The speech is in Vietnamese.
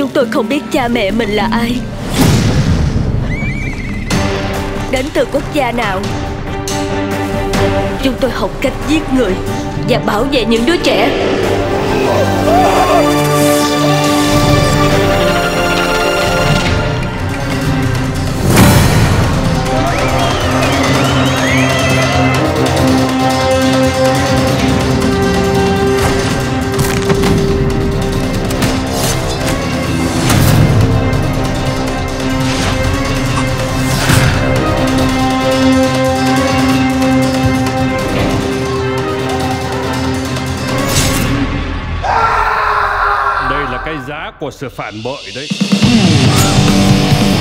Chúng tôi không biết cha mẹ mình là ai, đến từ quốc gia nào. Chúng tôi học cách giết người và bảo vệ những đứa trẻ. Đây là cái giá của sự phản bội đấy.